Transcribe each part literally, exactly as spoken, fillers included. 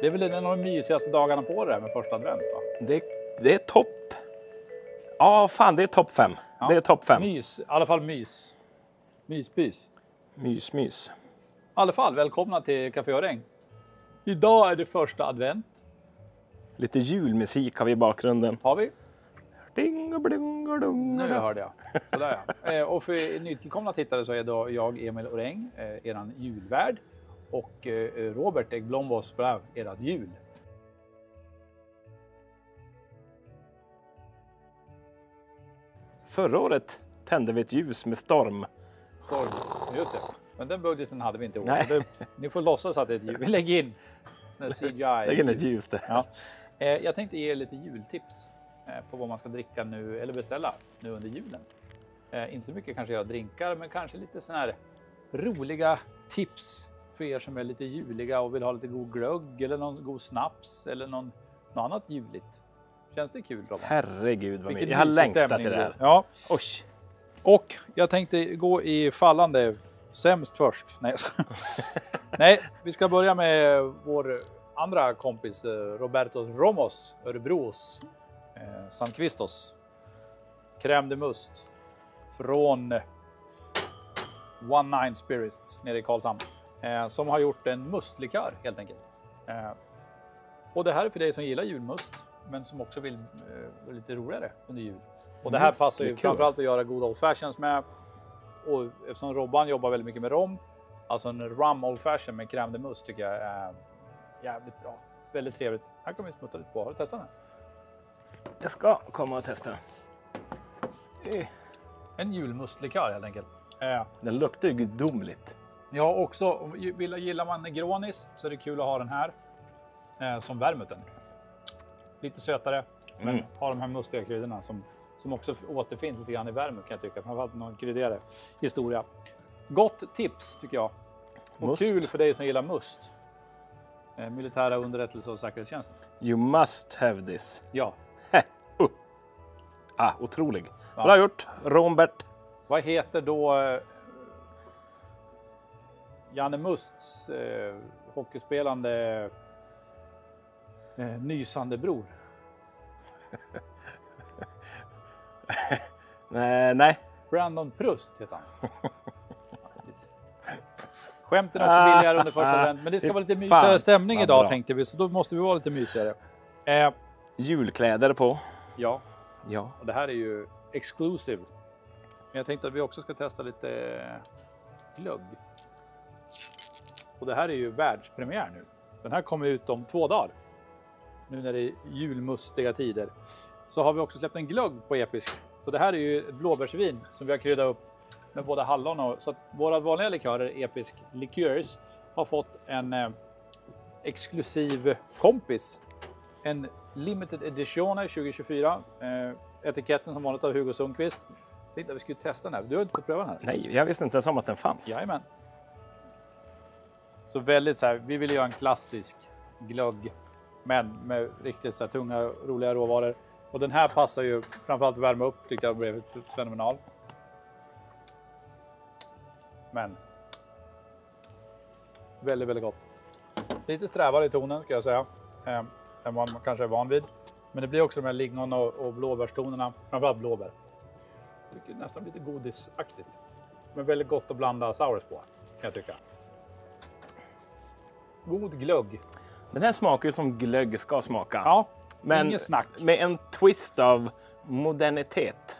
Det är väl en av de mysigaste dagarna på det här med första advent, va? Det, det är topp. Ja, fan, det är topp fem. Ja. Det är topp fem. Mys, i alla fall mys. Myspys. Mys, mys. I alla fall, välkomna till Café och Regn. Idag är det första advent. Lite julmusik har vi i bakgrunden. Har vi? Ding och bling och dung. Nu hörde jag. Sådär ja. Eh, och för nytillkomna tittare så är då jag, Emil Oräng, eh, eran julvärd. Och eh, Robert Ekblomvos brev, erat jul. Förra året tände vi ett ljus med storm. Storm, just det. Men den budgeten hade vi inte i år. Nej. Så det, ni får låtsas att det är ett ljus. Vi lägger in sån här C G I. Lägg in ett ljus där. Ja. Eh, jag tänkte ge er lite jultips eh, på vad man ska dricka nu eller beställa nu under julen. Eh, inte så mycket kanske göra drinkar, men kanske lite såna här roliga tips för er som är lite juliga och vill ha lite god glögg eller någon god snaps eller någon, något annat juligt. Känns det kul, Robban? Herregud vad Vilken mycket. Jag har mysig längtat stämning till det här. det är. Ja. Oj. Och jag tänkte gå i fallande sämst först. Nej, jag ska... Nej, vi ska börja med vår andra kompis eh, Roberto Romos, Örebros eh, Sanquistos. Crème de must från One Nine Spirits nere i Karlshamn. Eh, som har gjort en mustlikör helt enkelt. Eh, och det här är för dig som gillar julmust, men som också vill eh, vara lite roligare under jul. Och det här passar ju framförallt att göra god old fashions med. Och eftersom Robban jobbar väldigt mycket med rom, alltså en rum old fashion med crème de must tycker jag är jävligt bra. Väldigt trevligt. Här kommer vi smutta lite på. Har du testat den? Jag ska komma och testa. Eh, En julmustlikör helt enkelt. Eh, Den luktar ju gudomligt. ja, också om- vill- gillar man negronis så är det kul att ha den här eh, som vermuten. Lite sötare, men Mm. har de här mustiga kryddorna som, som också återfinns lite grann i vermut kan jag tycka. Framförallt någon kryddigare historia. Gott tips tycker jag. Och Must. kul för dig som gillar must. Eh, militära underrättelse och säkerhetstjänst. You must have this. Ja. Heh. Uh. Ah, otrolig. Ja. Bra gjort, Robert. Vad heter då eh, Janne Musts eh, hockeyspelande eh, nysande bror? Nej, nej. Brandon Prust heter han. Skämten är också billigare under första advent, men det ska vara lite mysigare Fan, stämning vad idag bra. tänkte vi, så då måste vi vara lite mysigare. Eh, Julkläder på. ja, Ja. och det här är ju exclusive. Men jag tänkte att vi också ska testa lite glögg. Och det här är ju världspremiär nu. Den här kommer ut om två dagar. Nu när det är julmustiga tider. Så har vi också släppt en glögg på Episk. Så det här är ju ett blåbärsvin som vi har kryddat upp med både hallon och... Så att våra vanliga likörer, Episk Likörs, har fått en eh, exklusiv kompis. En limited edition tjugo tjugofyra. Eh, etiketten som vanligt av Hugo Sundqvist. Jag tänkte att vi skulle testa den här. Du har inte fått pröva den här? Nej, jag visste inte ens om att den fanns. Jajamän. Så väldigt så här, vi vill göra en klassisk glögg, men med riktigt så här tunga, roliga råvaror. Och den här passar ju framförallt att värma upp, tyckte jag blev fenomenal. Men väldigt, väldigt gott. Lite strävare i tonen ska jag säga, eh, än vad man kanske är van vid. Men det blir också de här lingon och, och blåbärstonerna, framförallt blåbär. Jag tycker nästan lite godisaktigt. Men väldigt gott att blanda sours på, kan jag tycka. God glögg. Den här smakar ju som glögg ska smaka. Ja, Men inget snack. med en twist av modernitet.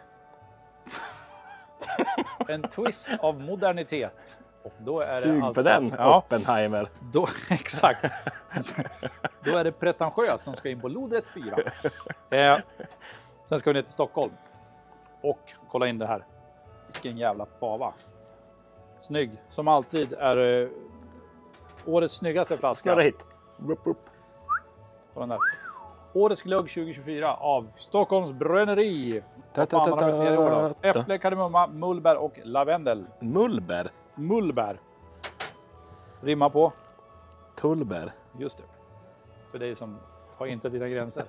En twist av modernitet. Och då är det Sug alltså, på den, ja, Oppenheimer. då, exakt. Då är det pretentiöst som ska in på lodrätt fyra. Eh, sen ska vi ner till Stockholm. Och kolla in det här. Vilken jävla pava. Snygg. Som alltid är eh, årets snyggaste flaska. Snurra hit. Rup, rup. På den där. Årets glögg tjugo tjugofyra av Stockholms bränneri. Ta, Vad ta, fan ta, har vi mer i år då? ta. Äpple, kardemumma, mullbär och lavendel. Mullbär. Mullbär. Rimma på. Tullbär. Just det. För dig som har inte dina gränser.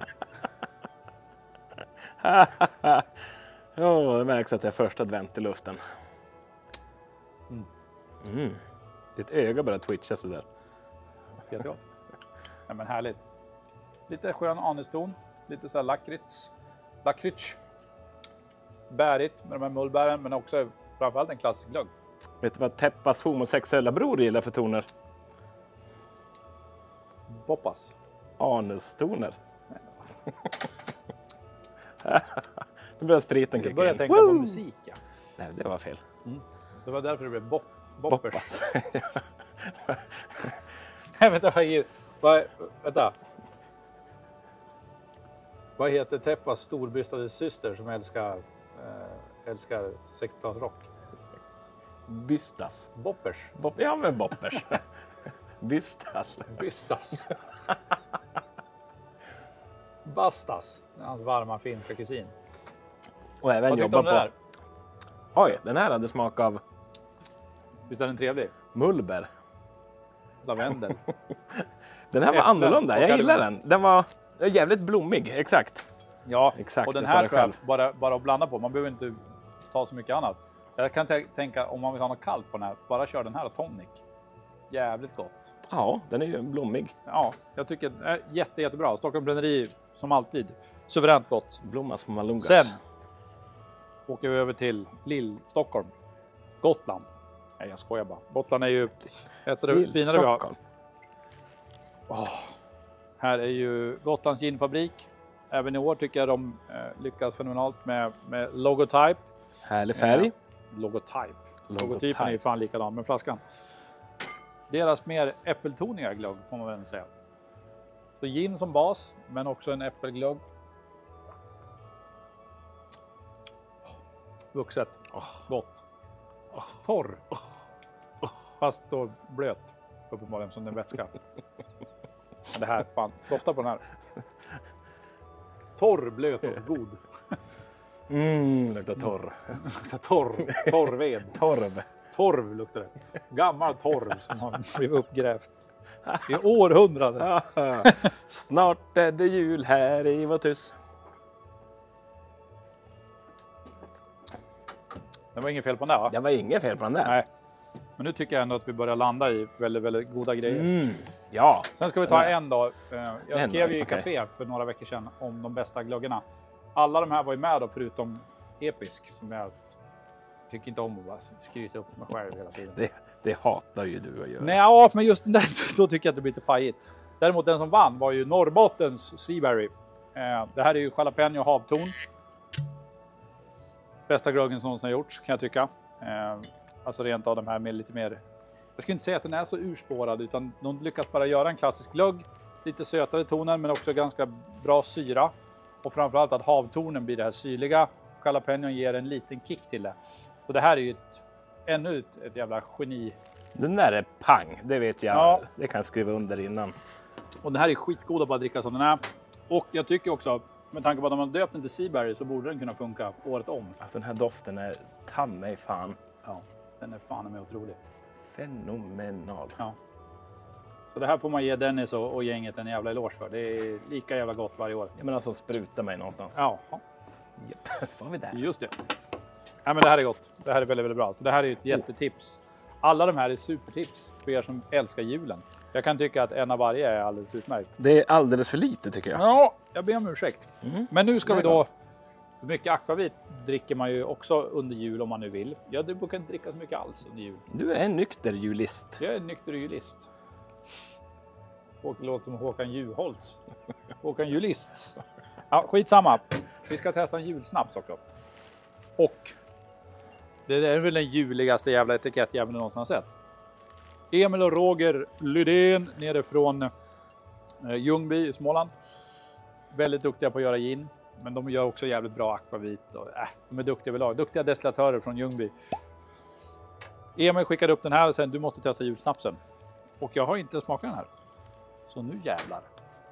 Ja, det märks att det är första advent i luften. Mm. Mm. Ditt öga börjar twitcha sådär. Jättegott. Ja, men härligt. Lite skön aniston. Lite så här lakrits. Lakrits. Bärigt med de här mullbären. Men också framförallt en klassisk glögg. Vet du vad Teppas homosexuella bror gillar för toner? Boppas. Anustoner. Nu börjar spriten kicka in. Jag börjar tänka Woo! på musik. Ja. Nej, det var fel. Mm. Det var därför det blev bop boppers. Boppas. Nej, vänta, vad, är, vad, vänta. Vad heter Teppas storbystade syster som älskar, äh, älskar sextiotalsrock? Bystas. Boppers. Bop ja, men boppers. Bystas. Bystas. Bastas. Hans varma finska kusin. Och även Vad tyckte jobba du om det där? på... Oj, den här hade smak av Visst är den trevlig? mullbär. Lavendel. Den här var Äpplen annorlunda. och Jag gillar kardemumma. den. Den var jävligt blommig, exakt. Ja, Exakt, och den det sa här du tror jag själv. bara, bara att blanda på. Man behöver inte ta så mycket annat. Jag kan tänka om man vill ha något kallt på den här. Bara kör den här och tonic. Jävligt gott. Ja, den är ju blommig. Ja, jag tycker det är jätte, jättebra. Stockholm Bränneri som alltid. Suveränt gott. Blommas på Malungas. Sen åker vi över till Lill-Stockholm. Gotland. Nej, jag skojar bara. Gotland är ju ett av det finare vi har. Stockholm. Oh, här är ju Gotlands ginfabrik. Även i år tycker jag de eh, lyckas fenomenalt med, med logotype. Härlig färg. Eh, logotype. Logotype. Logotypen är ju fan likadan med flaskan. Deras mer äppeltoniga glögg får man väl säga. Så gin som bas, men också en äppelglögg. Vuxet. Oh. Gott. Oh. Torr. Oh. Fast då blöt. Uppenbarligen som den vätska. Det här, fan. Dofta på den här. Torr, blöt och god. Mm, luktar torr. Luktar torr. Torrved. Torv. Torv luktar det. Gammal torv som har blivit uppgrävt. I århundraden. Snart är det jul här i vårt hus. Det var inget fel på den där, va? Det var inget fel på den där. Nej. Men nu tycker jag ändå att vi börjar landa i väldigt, väldigt goda grejer. Mm. Ja. Sen ska vi ta en dag. Jag En skrev dag, ju i okej. café för några veckor sedan om de bästa glöggarna. Alla de här var ju med då, förutom Episk, som jag tycker inte om att bara skryta upp mig själv hela tiden. Det, det hatar ju du att göra. Nej, ja, men just den där, då tycker jag att det blir lite pajigt. Däremot den som vann var ju Norrbottens Seaberry. Eh, det här är ju jalapeno havton. Bästa glöggen som någonsin har gjorts, kan jag tycka. Eh, alltså rent av de här med lite mer... Jag skulle inte säga att den är så urspårad, utan de lyckas bara göra en klassisk glögg. Lite sötare toner, men också ganska bra syra. Och framförallt att havtonen blir det här syrliga. Jalapenon ger en liten kick till det. Så det här är ju ett, ännu ett, ett jävla geni. Den där är pang, det vet jag. Ja. Det kan jag skriva under innan. Och den här är skitgod att bara dricka som den är. Och jag tycker också, med tanke på att om man döpt den till Seaberry så borde den kunna funka året om. Alltså den här doften är ta mig fan Ja, den är fan med otrolig. fenomenal. Ja. Så det här får man ge Dennis och, och gänget en jävla eloge för. Det är lika jävla gott varje år. Jag menar som sprutar mig någonstans. Ja, Japp, var vi där? just det. Ja, men det här är gott. Det här är väldigt, väldigt bra. Så det här är ett jättetips. Alla de här är supertips för er som älskar julen. Jag kan tycka att en av varje är alldeles utmärkt. Det är alldeles för lite tycker jag. Ja, jag ber om ursäkt. Mm. Men nu ska Nej vi då. då... Mycket akvavit dricker man ju också under jul om man nu vill. Jag brukar inte dricka så mycket alls under jul. Du är en nykter julist. Jag är en nykter julist. Håkan låter som Håkan Juholt. Håkan Julists. Ja, skitsamma. Vi ska testa en julsnaps också. Och det är väl den juligaste jävla etikettjäveln jag någonsin har sett. Emil och Roger Lydén nere från eh, Ljungby i Småland. Väldigt duktiga på att göra gin. Men de gör också jävligt bra akvavit. Och, äh, de är duktiga överlag. Duktiga destillatörer från Ljungby. Emil skickade upp den här och sen du måste testa julsnapsen. Och jag har inte smakat den här. Så nu jävlar.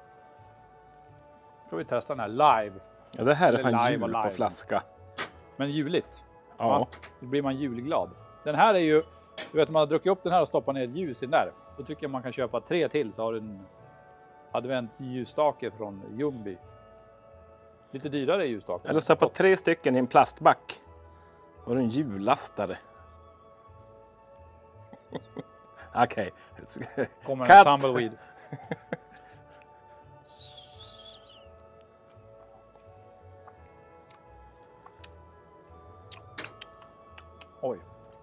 Ska vi testa den här live. Ja, det här är Eller fan live och jul på live. flaska. Men juligt. Ja. Va? Då blir man julglad. Den här är ju... Du vet, man har druckit upp den här och stoppat ner ett ljus i den där. Då tycker jag man kan köpa tre till så har du en adventljusstake från Ljungby. Lite dyrare ljusstake. Eller stoppa tre stycken i en plastback. Och en jullastare. Okej. Kommer Cut. en tumbleweed.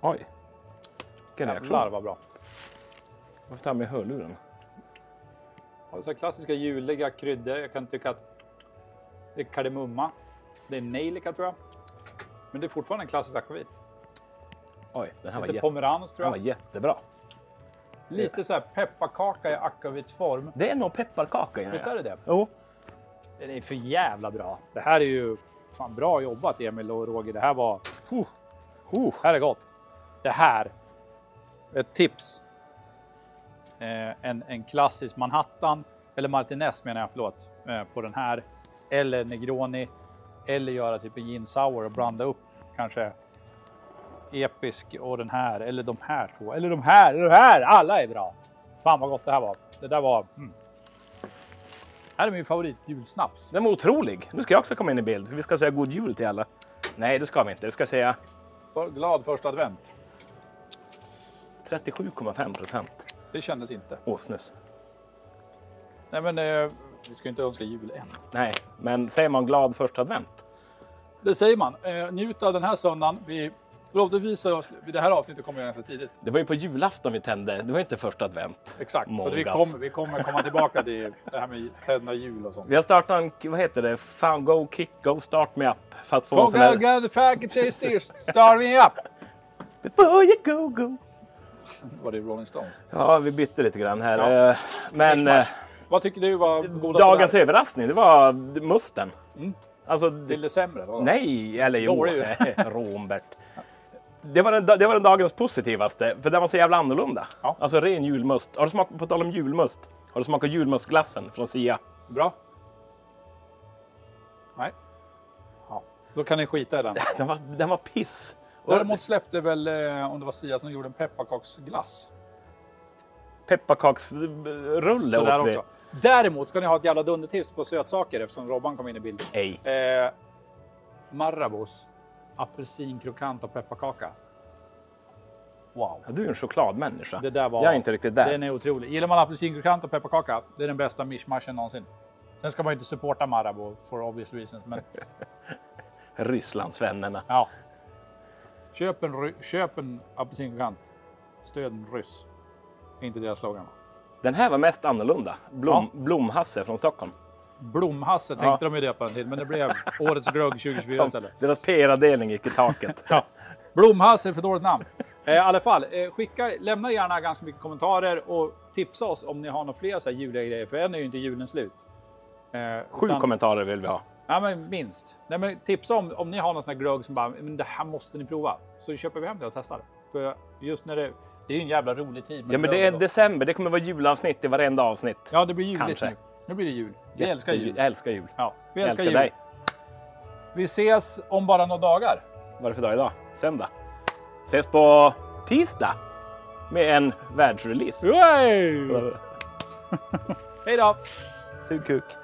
Oj. Vilken reaktion. Jävlar vad bra. Varför tar jag med hörluren? Ja, så klassiska juliga kryddor. Jag kan tycka att det är kardemumma. Det är nejlika tror jag. Men det är fortfarande en klassisk akvavit. Oj, den här var, Lite jätte... pomerans tror den jag. var jättebra. Lite så här pepparkaka i akvavitsform. Det är nog pepparkaka i den Visst är här. det det? Jo. Det är för jävla bra. Det här är ju fan bra jobbat Emil och Roger. Det här var... Uh. Uh. Det här är gott. Det här. Ett tips. Eh, en, en klassisk Manhattan. Eller Martinez menar jag, förlåt. Eh, på den här. Eller Negroni. Eller göra typ en gin sour och blanda upp kanske episk och den här. Eller de här två. Eller de här. Eller de här. Alla är bra. Fan vad gott det här var. Det där var... Mm. Här är min favorit julsnaps. Den var otrolig. Nu ska jag också komma in i bild. Vi ska säga god jul till alla. Nej, det ska vi inte. Vi ska säga Glad första advent. trettiosju komma fem procent. Det kändes inte. Åsnus. Nej men eh, vi ska inte önska jul än. Nej, men säger man glad första advent? Det säger man. Eh, njut av den här söndagen. Vi förhoppningsvis så det här avsnittet kommer ganska tidigt. Det var ju på julafton vi tände. Det var inte första advent. Exakt. Så vi Mångas. kommer, vi kommer komma tillbaka till det här med tända jul och sånt. Vi har startat en, vad heter det? Fan, go, kick, go, start me up. För att få en sån här... Fångar, got faggot, chase, start me up! Before you go, go. Var det Rolling Stones? Ja, vi bytte lite grann här. Ja. Eh, Men eh, Vad tycker du var goda dagens på det överraskning, det var musten. Mm. Alltså, här? Till det sämre? Då? nej, eller jo, Dålig. Rombert. Det var, den, det var den dagens positivaste, för den var så jävla annorlunda. Ja. Alltså ren julmust. Har du smakat, på tal om julmust, har du smakat julmustglassen från Sia? Bra. Nej. Ja. Då kan ni skita i den. Den var, den var piss. Och Däremot släppte väl, eh, om det var Sia som gjorde en pepparkaksglass. pepparkaksrulle Sådär åt vi. också. Däremot ska ni ha ett jävla dundertips på sötsaker eftersom Robban kom in i bilden. Ej. Eh, Marabous apelsinkrokant och pepparkaka. Wow. Ja, du är en chokladmänniska. Det där var, Jag är inte riktigt där. Den är otrolig. Gillar man apelsinkrokant och pepparkaka, det är den bästa mishmashen någonsin. Sen ska man ju inte supporta Marabou for obvious reasons, men Rysslandsvännerna. ja. Köp en, ry- köp en apelsinkrokant. Stöd en ryss. Inte deras slogan. Den här var mest annorlunda. Blom, Blomhasse från Stockholm. Blomhasse tänkte Ja. de ju döpa den till, men det blev årets glögg tjugo tjugofyra istället. Deras P R-avdelning gick i taket. Ja. Blomhasse är för dåligt namn. Eh, I alla fall, eh, skicka, lämna gärna ganska mycket kommentarer och tipsa oss om ni har några fler så här juliga grejer, för än är ju inte julen slut. Eh, Sju utan- kommentarer vill vi ha. Ja, men minst. Nej, men tipsa om, om ni har någon sån här glögg som bara, men det här måste ni prova. Så köper vi hem det och testar. För just när det, det är ju en jävla rolig tid. med Ja, men det glögg är och- december. Det kommer vara julavsnitt i varenda avsnitt. Ja, det blir juligt Kanske. nu. Nu blir det jul. Vi älskar jul. Jag älskar jul. Ja, vi Jag älskar, älskar jul. dig. Vi ses om bara några dagar. Vad är det för dag idag? Söndag. Ses på tisdag med en världsrelease. Hej! Hej då! Sug kuk.